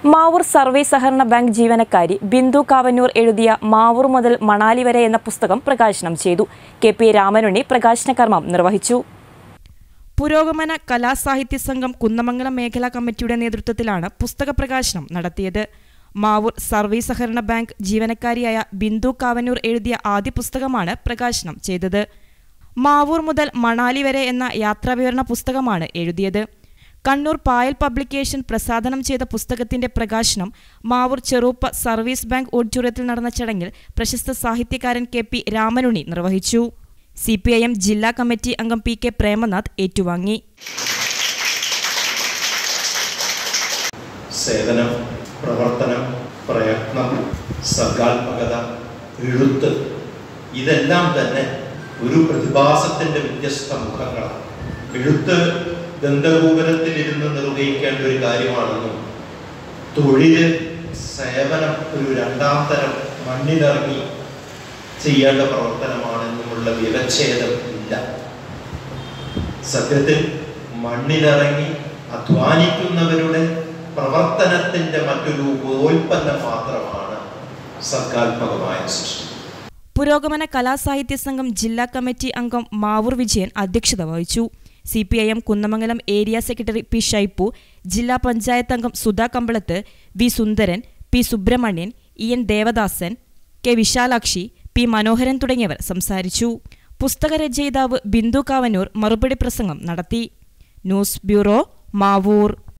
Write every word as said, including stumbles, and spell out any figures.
മാവൂർ സർവേ സഹകരണ ബാങ്ക് ജീവനക്കാരി ബിന്ദു കാവന്നൂർ എഴുതിയ മാവൂർ മുതൽ മണാലി വരെ എന്ന പുസ്തകം പ്രകാശനം ചെയ്തു. കെ പി രാമനുണ്ണി പ്രകാശന കർമ്മം നിർവഹിച്ചു. പുരോഗമന കലാസാഹിത്യ സംഘം കുന്നമംഗലം മേഖലാ കമ്മിറ്റിയുടെ നേതൃത്വത്തിലാണ് പുസ്തക പ്രകാശനം നടത്തിയത്. മാവൂർ സർവേ സഹകരണ ബാങ്ക് ജീവനക്കാരിയായ ബിന്ദു കാവന്നൂർ എഴുതിയ ആദ്യ പുസ്തകമാണ് പ്രകാശനം ചെയ്തത്. മാവൂർ മുതൽ മണാലി വരെ എന്ന യാത്രാവിവരണ പുസ്തകമാണ് എഴുതിയത്. കണ്ണൂർ പായൽ പബ്ലിക്കേഷൻ പ്രസാധനം ചെയ്ത പുസ്തകത്തിന്റെ പ്രകാശനം മാവൂർ ചെറുപ്പ സർവീസ് ബാങ്ക് ഓഡിറ്റോറിയത്തിൽ നടന്ന ചടങ്ങിൽ പ്രശസ്ത സാഹിത്യകാരൻ കെ പി രാമനുണ്ണി നിർവഹിച്ചു. സി പി ഐ എം ജില്ലാ കമ്മിറ്റി അംഗം പി കെ പ്രേമനാഥ് ഏറ്റുവാങ്ങി. സേവനം, പ്രവർത്തനം, പ്രയത്നം, സർഗാത്മകത, എഴുത്ത് ഇതെല്ലാം തന്നെ ഒരു പ്രതിഭാസത്തിന്റെ വ്യത്യസ്ത മുഖങ്ങളാണ്. എഴുത്ത് ഗന്ധഗോപുരത്തിലിരുന്ന് നിർവഹിക്കേണ്ട ഒരു കാര്യമാണെന്നും തൊഴില്, സേവനം ഒരു രണ്ടാം തരം മണ്ണിലിറങ്ങി ചെയ്യേണ്ട പ്രവർത്തനമാണെന്നുമുള്ള വിവച്ഛേദം ഇല്ല. സത്യത്തിൽ മണ്ണിലിറങ്ങി അധ്വാനിക്കുന്നവരുടെ പ്രവർത്തനത്തിന്റെ മറ്റൊരു ഉപോൽപ്പന്നം മാത്രമാണ് സർഗാത്മകമായ സൃഷ്ടി. പുരോഗമന കലാസാഹിത്യ സംഘം ജില്ലാ കമ്മിറ്റി അംഗം മാവൂർ വിജയൻ അധ്യക്ഷത വഹിച്ചു. C P I M Kunnamangalam area secretary P Shaipu, ജില്ലാ പഞ്ചായത്ത് അംഗം Sudha Kambalath, V Sundaran, P Subramanian, E N Devadasan, K Vishalakshi, P Manoharan തുടങ്ങിയവർ സംസാരിച്ചു. പുസ്തകരചയിതാവ് ബിന്ദു കാവന്നൂർ മറുപടി പ്രസംഗം നടത്തി. News bureau, Mavoor.